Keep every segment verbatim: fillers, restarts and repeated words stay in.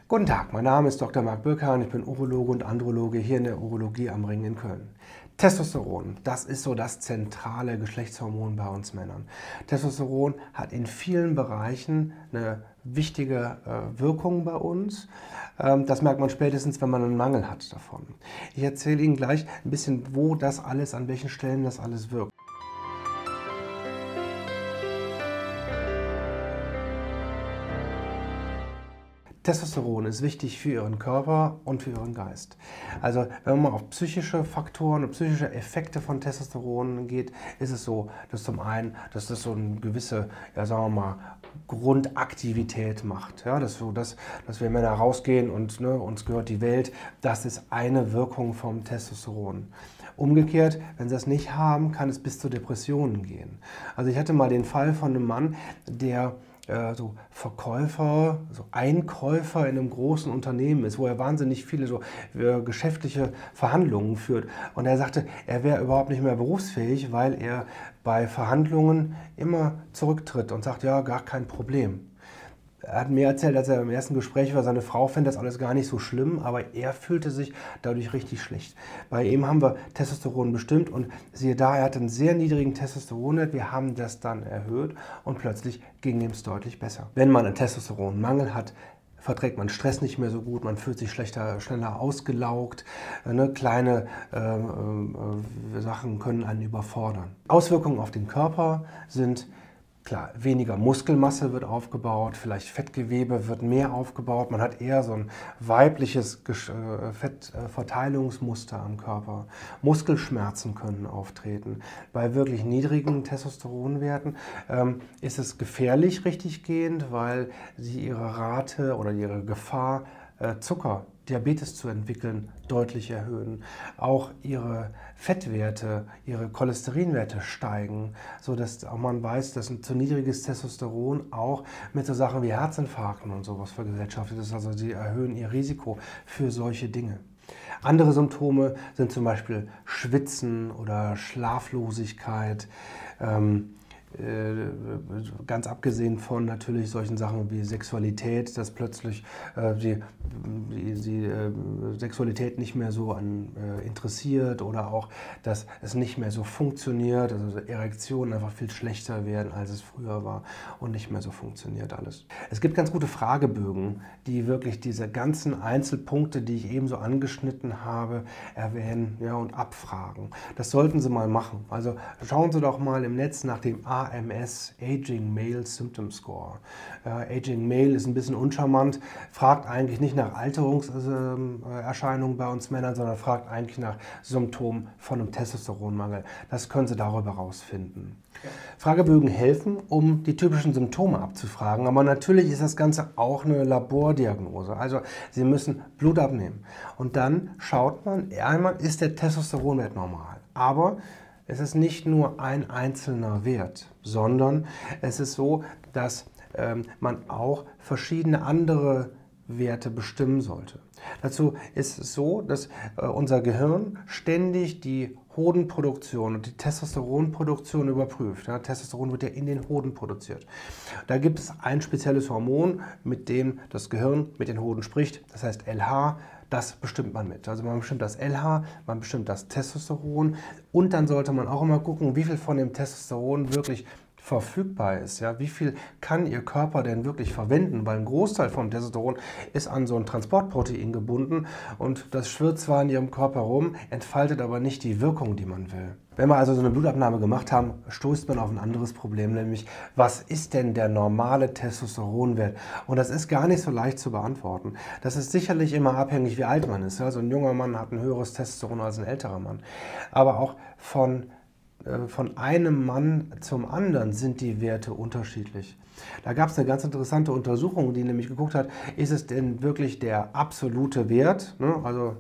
Guten Tag, mein Name ist Doktor Marc Birkhahn, ich bin Urologe und Androloge hier in der Urologie am Ring in Köln. Testosteron, das ist so das zentrale Geschlechtshormon bei uns Männern. Testosteron hat in vielen Bereichen eine wichtige äh, Wirkung bei uns. Ähm, das merkt man spätestens, wenn man einen Mangel hat davon. Ich erzähle Ihnen gleich ein bisschen, wo das alles, an welchen Stellen das alles wirkt. Testosteron ist wichtig für Ihren Körper und für Ihren Geist. Also wenn man mal auf psychische Faktoren und psychische Effekte von Testosteron geht, ist es so, dass zum einen, dass das so eine gewisse, ja sagen wir mal, Grundaktivität macht. Ja, dass, so, dass, dass wir Männer rausgehen und ne, uns gehört die Welt, das ist eine Wirkung vom Testosteron. Umgekehrt, wenn Sie das nicht haben, kann es bis zu Depressionen gehen. Also ich hatte mal den Fall von einem Mann, der so Verkäufer, so Einkäufer in einem großen Unternehmen ist, wo er wahnsinnig viele so äh, geschäftliche Verhandlungen führt. Und er sagte, er wäre überhaupt nicht mehr berufsfähig, weil er bei Verhandlungen immer zurücktritt und sagt, ja, gar kein Problem. Er hat mir erzählt, als er im ersten Gespräch war, seine Frau fände das alles gar nicht so schlimm, aber er fühlte sich dadurch richtig schlecht. Bei ihm haben wir Testosteron bestimmt und siehe da, er hatte einen sehr niedrigen Testosteronwert. Wir haben das dann erhöht und plötzlich ging ihm es deutlich besser. Wenn man einen Testosteronmangel hat, verträgt man Stress nicht mehr so gut, man fühlt sich schlechter, schneller ausgelaugt, ne? Kleine äh, äh, Sachen können einen überfordern. Auswirkungen auf den Körper sind: Klar, weniger Muskelmasse wird aufgebaut, vielleicht Fettgewebe wird mehr aufgebaut. Man hat eher so ein weibliches Fettverteilungsmuster am Körper. Muskelschmerzen können auftreten. Bei wirklich niedrigen Testosteronwerten ähm, ist es gefährlich richtiggehend, weil sie ihre Rate oder ihre Gefahr, äh, Zucker, Diabetes zu entwickeln, deutlich erhöhen. Auch ihre Fettwerte, ihre Cholesterinwerte steigen, sodass auch man weiß, dass ein zu niedriges Testosteron auch mit so Sachen wie Herzinfarkten und sowas vergesellschaftet ist. Also sie erhöhen ihr Risiko für solche Dinge. Andere Symptome sind zum Beispiel Schwitzen oder Schlaflosigkeit. Ähm, Ganz abgesehen von natürlich solchen Sachen wie Sexualität, dass plötzlich äh, die, die, die äh, Sexualität nicht mehr so an, äh, interessiert oder auch, dass es nicht mehr so funktioniert, also Erektionen einfach viel schlechter werden, als es früher war und nicht mehr so funktioniert alles. Es gibt ganz gute Fragebögen, die wirklich diese ganzen Einzelpunkte, die ich eben so angeschnitten habe, erwähnen, ja, und abfragen. Das sollten Sie mal machen. Also schauen Sie doch mal im Netz nach dem A M S, Aging Male Symptom Score. Äh, Aging Male ist ein bisschen uncharmant, fragt eigentlich nicht nach Alterungserscheinungen bei uns Männern, sondern fragt eigentlich nach Symptomen von einem Testosteronmangel. Das können Sie darüber herausfinden. Ja. Fragebögen helfen, um die typischen Symptome abzufragen, aber natürlich ist das Ganze auch eine Labordiagnose. Also Sie müssen Blut abnehmen und dann schaut man, einmal ist der Testosteronwert normal, aber es ist nicht nur ein einzelner Wert, sondern es ist so, dass ähm, man auch verschiedene andere Werte bestimmen sollte. Dazu ist es so, dass äh, unser Gehirn ständig die Hodenproduktion und die Testosteronproduktion überprüft. Ja, Testosteron wird ja in den Hoden produziert. Da gibt es ein spezielles Hormon, mit dem das Gehirn mit den Hoden spricht, das heißt L H. Das bestimmt man mit. Also man bestimmt das L H, man bestimmt das Testosteron und dann sollte man auch immer gucken, wie viel von dem Testosteron wirklich verfügbar ist. Ja? Wie viel kann Ihr Körper denn wirklich verwenden? Weil ein Großteil vom Testosteron ist an so ein Transportprotein gebunden und das schwirrt zwar in Ihrem Körper rum, entfaltet aber nicht die Wirkung, die man will. Wenn wir also so eine Blutabnahme gemacht haben, stoßt man auf ein anderes Problem, nämlich was ist denn der normale Testosteronwert? Und das ist gar nicht so leicht zu beantworten. Das ist sicherlich immer abhängig, wie alt man ist. Also ein junger Mann hat ein höheres Testosteron als ein älterer Mann. Aber auch von Von einem Mann zum anderen sind die Werte unterschiedlich. Da gab es eine ganz interessante Untersuchung, die nämlich geguckt hat, ist es denn wirklich der absolute Wert, ne? Also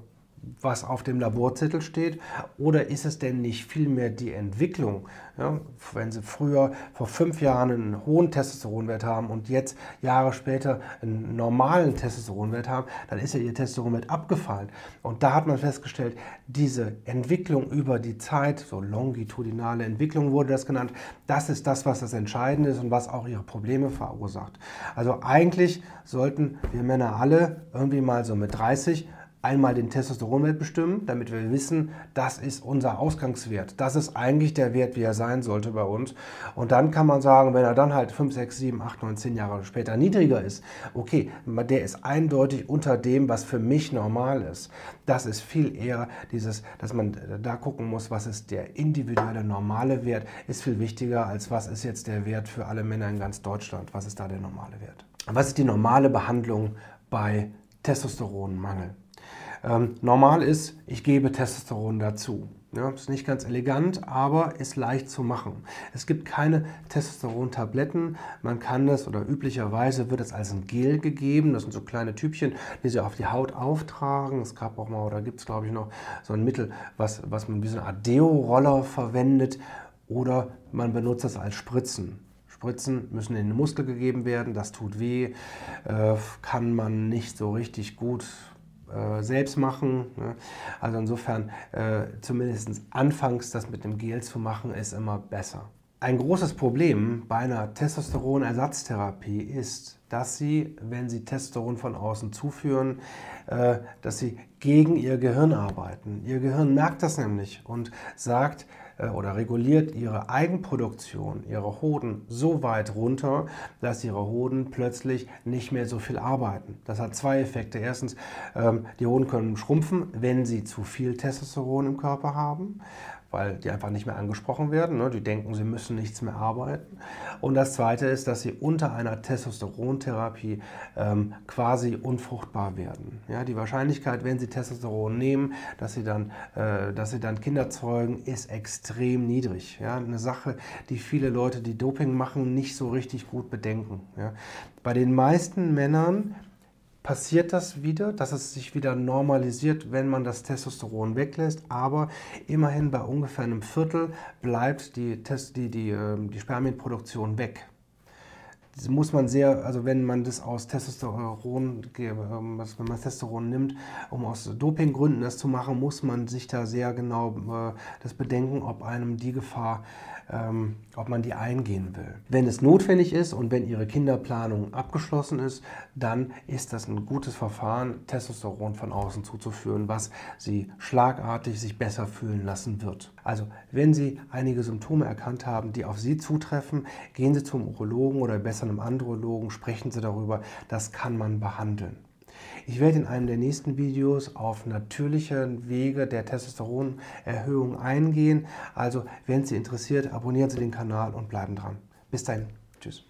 was auf dem Laborzettel steht, oder ist es denn nicht vielmehr die Entwicklung? Ja, wenn Sie früher vor fünf Jahren einen hohen Testosteronwert haben und jetzt Jahre später einen normalen Testosteronwert haben, dann ist ja Ihr Testosteronwert abgefallen. Und da hat man festgestellt, diese Entwicklung über die Zeit, so longitudinale Entwicklung wurde das genannt, das ist das, was das Entscheidende ist und was auch Ihre Probleme verursacht. Also eigentlich sollten wir Männer alle irgendwie mal so mit dreißig einmal den Testosteronwert bestimmen, damit wir wissen, das ist unser Ausgangswert. Das ist eigentlich der Wert, wie er sein sollte bei uns. Und dann kann man sagen, wenn er dann halt fünf, sechs, sieben, acht, neun, zehn Jahre später niedriger ist, okay, der ist eindeutig unter dem, was für mich normal ist. Das ist viel eher dieses, dass man da gucken muss, was ist der individuelle normale Wert, ist viel wichtiger, als was ist jetzt der Wert für alle Männer in ganz Deutschland. Was ist da der normale Wert? Was ist die normale Behandlung bei Testosteronmangel? Ähm, normal ist, ich gebe Testosteron dazu. Ja, ist nicht ganz elegant, aber ist leicht zu machen. Es gibt keine Testosteron-Tabletten. Man kann das, oder üblicherweise wird es als ein Gel gegeben. Das sind so kleine Tübchen, die Sie auf die Haut auftragen. Es gab auch mal, oder gibt es glaube ich noch, so ein Mittel, was, was man wie so eine Art Deo-Roller verwendet. Oder man benutzt das als Spritzen. Spritzen müssen in den Muskel gegeben werden, das tut weh, äh, kann man nicht so richtig gut äh, selbst machen. Ne? Also insofern, äh, zumindest anfangs das mit dem Gel zu machen, ist immer besser. Ein großes Problem bei einer Testosteronersatztherapie ist, dass Sie, wenn Sie Testosteron von außen zuführen, äh, dass Sie gegen Ihr Gehirn arbeiten. Ihr Gehirn merkt das nämlich und sagt, oder reguliert ihre Eigenproduktion, ihre Hoden so weit runter, dass ihre Hoden plötzlich nicht mehr so viel arbeiten. Das hat zwei Effekte. Erstens, die Hoden können schrumpfen, wenn sie zu viel Testosteron im Körper haben, weil die einfach nicht mehr angesprochen werden. Die denken, sie müssen nichts mehr arbeiten. Und das Zweite ist, dass sie unter einer Testosterontherapie ähm, quasi unfruchtbar werden. Ja, die Wahrscheinlichkeit, wenn sie Testosteron nehmen, dass sie dann, äh, dass sie dann Kinder zeugen, ist extrem niedrig. Ja, eine Sache, die viele Leute, die Doping machen, nicht so richtig gut bedenken. Ja. Bei den meisten Männern passiert das wieder, dass es sich wieder normalisiert, wenn man das Testosteron weglässt, aber immerhin bei ungefähr einem Viertel bleibt die, Test, die, die, die Spermienproduktion weg. Das muss man sehr, also wenn man das aus Testosteron, wenn man Testosteron nimmt, um aus Dopinggründen das zu machen, muss man sich da sehr genau das bedenken, ob einem die Gefahr, ähm, ob man die eingehen will. Wenn es notwendig ist und wenn Ihre Kinderplanung abgeschlossen ist, dann ist das ein gutes Verfahren, Testosteron von außen zuzuführen, was Sie schlagartig sich besser fühlen lassen wird. Also wenn Sie einige Symptome erkannt haben, die auf Sie zutreffen, gehen Sie zum Urologen oder besser einem Andrologen, sprechen Sie darüber, das kann man behandeln. Ich werde in einem der nächsten Videos auf natürliche Wege der Testosteronerhöhung eingehen. Also, wenn es Sie interessiert, abonnieren Sie den Kanal und bleiben dran. Bis dahin. Tschüss.